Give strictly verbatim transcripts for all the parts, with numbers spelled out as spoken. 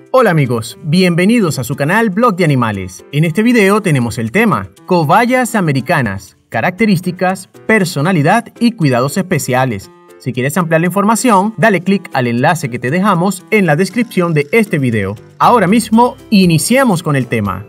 Hola amigos, bienvenidos a su canal Blog de Animales. En este video tenemos el tema Cobayas americanas, características, personalidad y cuidados especiales. Si quieres ampliar la información, dale clic al enlace que te dejamos en la descripción de este video. Ahora mismo, iniciamos con el tema.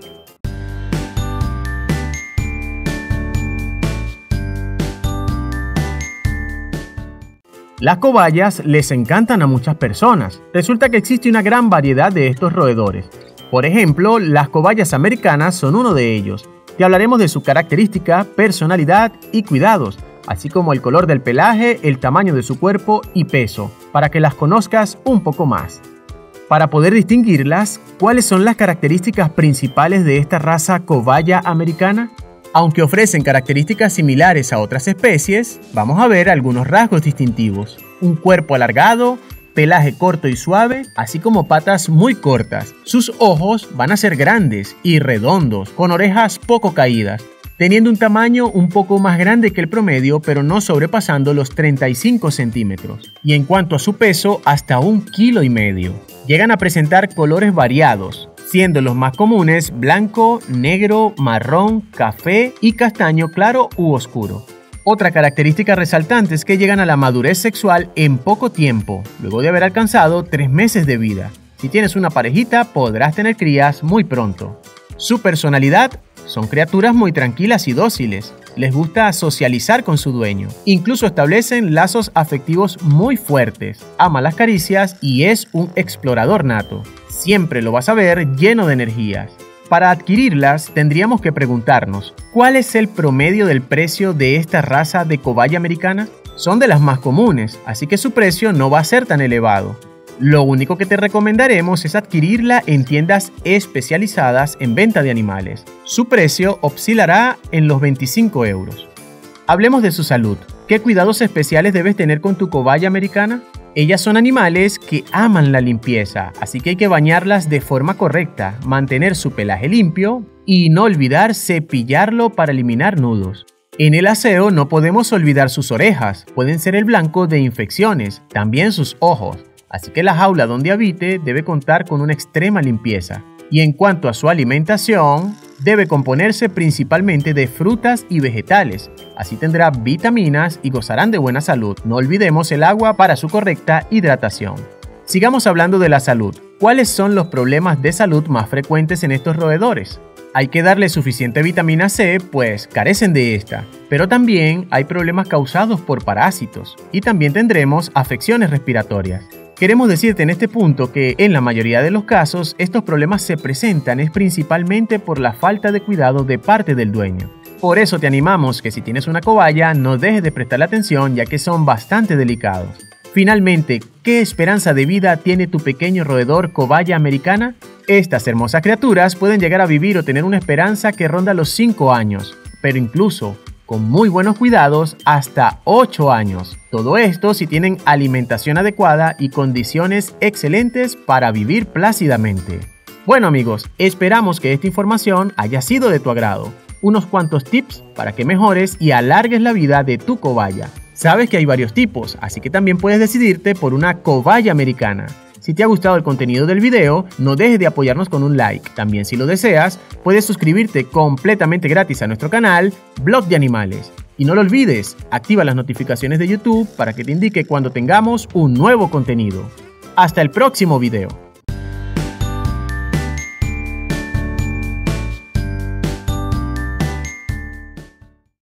Las cobayas les encantan a muchas personas. Resulta que existe una gran variedad de estos roedores. Por ejemplo, las cobayas americanas son uno de ellos. Te hablaremos de su característica, personalidad y cuidados, así como el color del pelaje, el tamaño de su cuerpo y peso, para que las conozcas un poco más. Para poder distinguirlas, ¿cuáles son las características principales de esta raza cobaya americana? Aunque ofrecen características similares a otras especies, vamos a ver algunos rasgos distintivos. Un cuerpo alargado, pelaje corto y suave, así como patas muy cortas. Sus ojos van a ser grandes y redondos, con orejas poco caídas, teniendo un tamaño un poco más grande que el promedio, pero no sobrepasando los treinta y cinco centímetros. Y en cuanto a su peso, hasta un kilo y medio. Llegan a presentar colores variados, siendo los más comunes blanco, negro, marrón, café y castaño claro u oscuro. Otra característica resaltante es que llegan a la madurez sexual en poco tiempo, luego de haber alcanzado tres meses de vida. Si tienes una parejita, podrás tener crías muy pronto. Su personalidad: son criaturas muy tranquilas y dóciles. Les gusta socializar con su dueño. Incluso establecen lazos afectivos muy fuertes. Ama las caricias y es un explorador nato. Siempre lo vas a ver lleno de energías. Para adquirirlas tendríamos que preguntarnos, ¿cuál es el promedio del precio de esta raza de cobaya americana? Son de las más comunes, así que su precio no va a ser tan elevado. Lo único que te recomendaremos es adquirirla en tiendas especializadas en venta de animales. Su precio oscilará en los veinticinco euros. Hablemos de su salud. ¿Qué cuidados especiales debes tener con tu cobaya americana? Ellas son animales que aman la limpieza, así que hay que bañarlas de forma correcta, mantener su pelaje limpio y no olvidar cepillarlo para eliminar nudos. En el aseo no podemos olvidar sus orejas, pueden ser el blanco de infecciones, también sus ojos. Así que la jaula donde habite debe contar con una extrema limpieza. Y en cuanto a su alimentación, debe componerse principalmente de frutas y vegetales. Así tendrá vitaminas y gozarán de buena salud. No olvidemos el agua para su correcta hidratación. Sigamos hablando de la salud. ¿Cuáles son los problemas de salud más frecuentes en estos roedores? Hay que darle suficiente vitamina C, pues carecen de esta. Pero también hay problemas causados por parásitos. Y también tendremos afecciones respiratorias. Queremos decirte en este punto que en la mayoría de los casos estos problemas se presentan es principalmente por la falta de cuidado de parte del dueño. Por eso te animamos que si tienes una cobaya no dejes de prestarle atención, ya que son bastante delicados. Finalmente, ¿qué esperanza de vida tiene tu pequeño roedor cobaya americana? Estas hermosas criaturas pueden llegar a vivir o tener una esperanza que ronda los cinco años, pero incluso con muy buenos cuidados, hasta ocho años. Todo esto si tienen alimentación adecuada y condiciones excelentes para vivir plácidamente. Bueno amigos, esperamos que esta información haya sido de tu agrado. Unos cuantos tips para que mejores y alargues la vida de tu cobaya. Sabes que hay varios tipos, así que también puedes decidirte por una cobaya americana. Si te ha gustado el contenido del video, no dejes de apoyarnos con un like. También, si lo deseas, puedes suscribirte completamente gratis a nuestro canal Blog de Animales. Y no lo olvides, activa las notificaciones de YouTube para que te indique cuando tengamos un nuevo contenido. Hasta el próximo video.